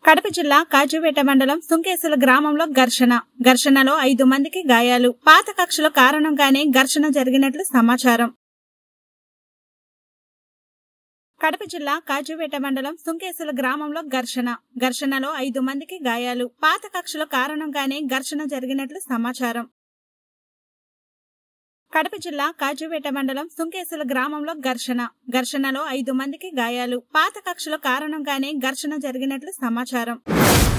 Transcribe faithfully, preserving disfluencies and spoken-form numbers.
కడప జిల్లా కాజువేట మండలం సుంకేసుల గ్రామంలో ఘర్షణ ఘర్షణలో ఐదు మందికి గాయాలు. పాత కక్షల కారణంగానే ఘర్షణ జరిగినట్లు సమాచారం. కడప జిల్లా కాజువేట మండలం సుంకేసుల గ్రామంలో ఘర్షణ ఘర్షణలో ఐదు మందికి గాయాలు. పాత కక్షల కారణంగానే ఘర్షణ జరిగినట్లు సమాచారం. కడప జిల్లా కాజువేట మండలం సుంకేసుల గ్రామంలో ఘర్షణ ఘర్షణలో ఐదు మందికి గాయాలు. పాత కక్షల కారణంగానే ఘర్షణ జరిగినట్లు సమాచారం.